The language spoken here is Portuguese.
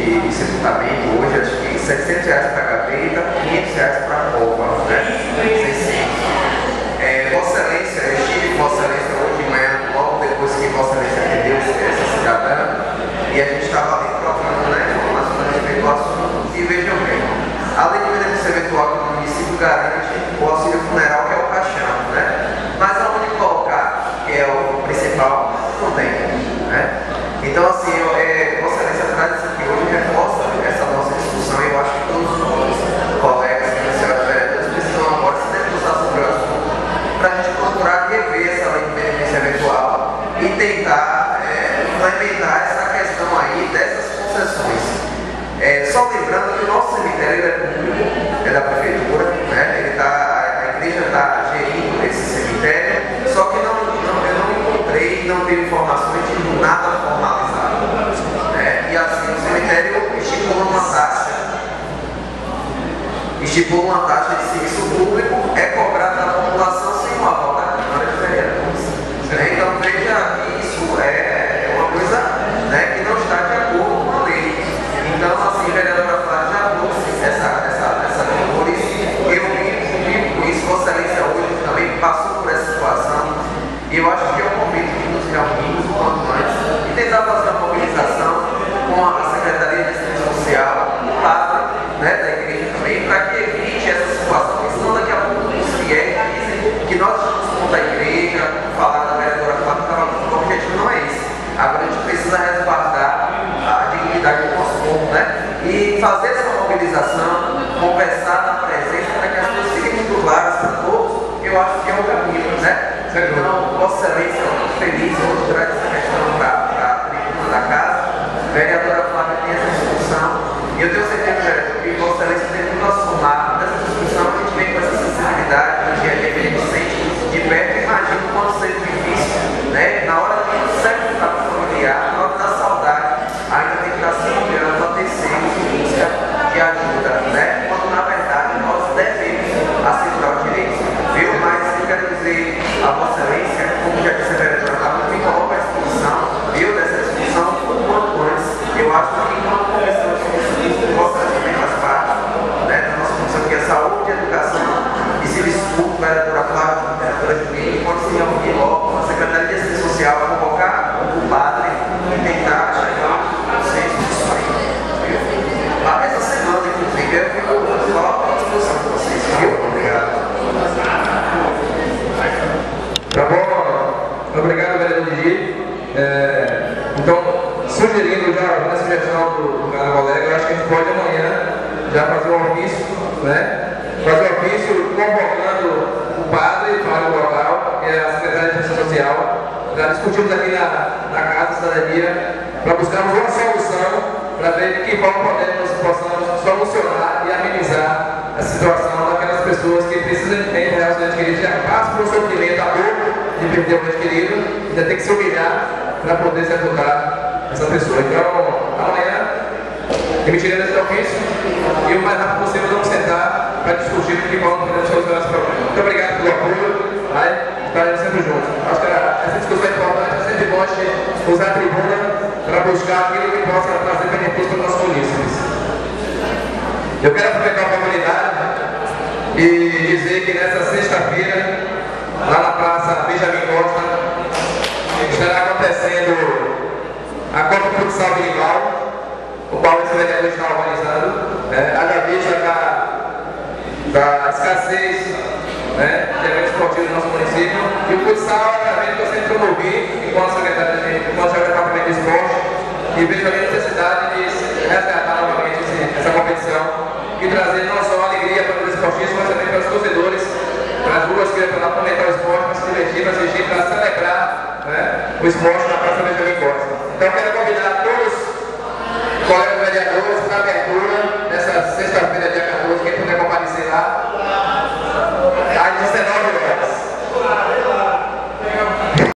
de sepultamento hoje, acho que R$700 para a gaveta, R$500 para a copa, né? 600. Vossa Excelência, eu estive com Vossa Excelência hoje de manhã, logo depois que Vossa Excelência atendeu essa cidadã, e a gente estava ali trocando, né, informações a respeito do assunto, e vejam bem, além do benefício eventual que o município garante, o auxílio funeral, que é o caixão, né? Mas aonde colocar, que é o principal, não tem, né? Então, assim, Vossa Excelência traz isso aqui hoje, reforça essa nossa discussão, e eu acho que todos os colegas que a senhora vereadores precisam agora se debruçar sobre o assunto, para a gente procurar rever essa lei de benefício eventual e tentar implementar essa questão aí dessas concessões. Só lembrando que o nosso cemitério é público, é da prefeitura, né? A igreja está gerindo esse cemitério, só que eu não encontrei, não tenho informações de nada formalizado. Né? E assim, o cemitério estipula uma taxa de serviço público, é cobrada da população sem o aval da Câmara de Vereadores. Então veja que isso é uma coisa, né, que não está de acordo com a lei. Então, assim, a vereadora Flávia já trouxe essa memória, eu vivo com isso, Vossa Excelência hoje também passou por essa situação, e eu acho que é o momento de nos reunirmos o quanto antes e tentar fazer uma mobilização com a Secretaria de Assistência Social, o padre, né, da igreja também, para que evite essa situação, porque senão daqui a pouco os fiéis dizem que nós estamos contra a igreja, falar da vereadora Flávia, o objetivo não é esse. Agora a gente precisa resguardar a dignidade do nosso povo, né? E fazer essa mobilização, conversar na presença, para que as coisas fiquem muito claras para todos, eu acho que é o caminho, né? Então, Vossa Excelência, eu muito feliz, vamos trazer essa questão para a tribuna da casa. A vereadora Flávia tem essa discussão, e eu tenho certeza, vereador, que Vossa Excelência tem que nos somar nessa discussão, a gente vem com essa sensibilidade, no dia a dia que a gente sente de perto, imagina o quanto seja difícil, né? Na hora que o certo está familiar, na hora da saudade, ainda tem que estar se olhando a terceiros em busca de ajuda, né? Quando na verdade nós devemos assegurar os direitos, viu? Mas eu quero dizer a Vossa Excelência, como já disse a vereadora Flávia, me coloca a discussão, viu, dessa discussão o quanto antes. Eu acho que enquanto comissão de discussão, Vossa Excelência também faz parte, né, da nossa função, que é saúde, educação e serviço público, vereadora Flávia, vereadora Julinha, pode se reunir logo com a Secretaria de Assistência Social, convocar o padre e tentar chegar a um consenso disso aí. Essa semana, inclusive, eu fico só à discussão com vocês, viu? Obrigado. Tá bom, obrigado, vereador Didi. Então, sugerindo já na sugestão do cara colega, eu acho que a gente pode amanhã já fazer um ofício, né? Fazer um ofício convocando o padre para o local, que é a Secretaria de Assistência Social. Já discutimos aqui na Casa da Cidadania para buscarmos uma solução para ver de que forma possamos solucionar e amenizar a situação daquelas pessoas que precisam de ter o seu ente querido, já passam por um sofrimento, a dor de perder o ente querido, ainda tem que se humilhar para poder se ajudar essa pessoa. Então, amanhã, emitiremos esse ofício e o mais rápido possível vamos sentar para discutir de que forma podemos solucionar esse problema. Muito obrigado pelo apoio, estaremos sempre juntos. Acho que essa discussão é importante, é sempre bom a gente usar a tribuna para buscar aquilo que possa trazer benefício para os nossos munícipes. Eu quero aproveitar a oportunidade e dizer que nesta sexta-feira, lá na Praça Benjamin Costa, estará acontecendo a Copa Futsal Minimal, o qual esse vereador está organizando, à vista da escassez, né, de eventos esportivos no nosso município. E o futsal é um evento que eu sempre promovi enquanto secretário do Departamento de Esporte, e vejo a necessidade de resgatar novamente essa competição e trazer não só alegria para os esportistas, mas também para os torcedores, para as ruas que para fomentar o esporte, para se divertir, para assistir, para celebrar, né, o esporte na Praça Benjamin Costa. Então, eu quero